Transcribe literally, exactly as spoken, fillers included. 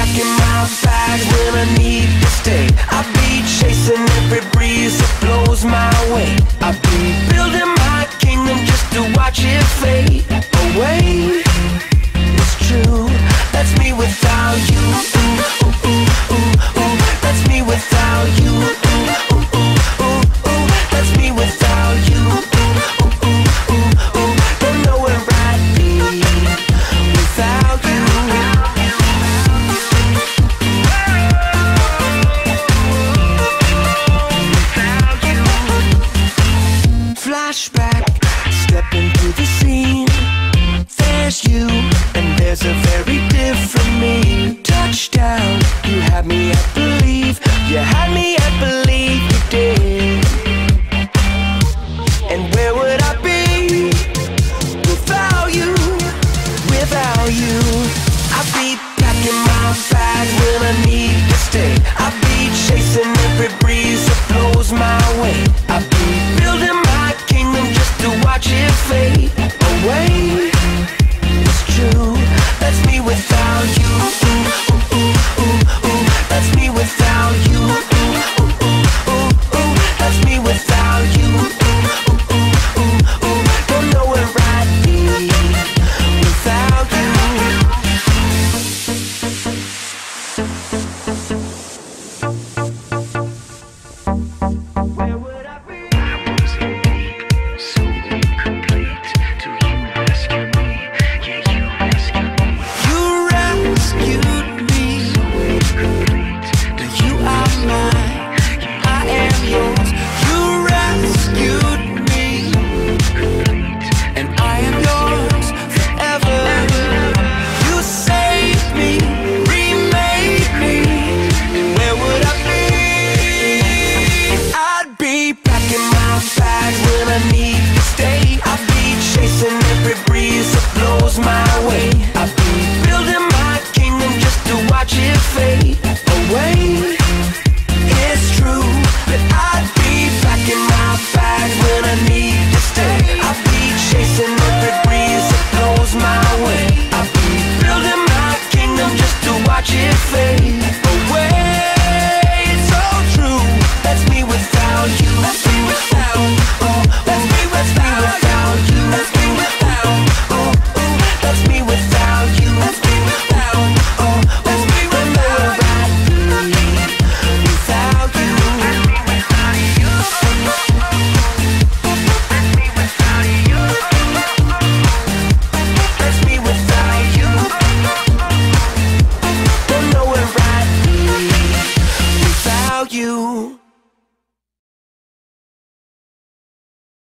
packing my bags when I need to stay. I'll be chasing every breeze that blows my way. I'll be building my kingdom just to watch it fade away. It's true, that's me without you. Ooh, ooh, ooh, ooh, ooh. That's me without you. Ooh, ooh, ooh, ooh, ooh. That's me without you. Ooh, ooh, ooh, ooh, ooh. Don't know where I'd be without you. Flashback, step into the scene. There's you, and there's a very different me. Touchdown, you had me at believe. You had me at believe you did. And where would I be without you? Without you, I'd be packing my bag when I need to stay. I'd be chasing every breeze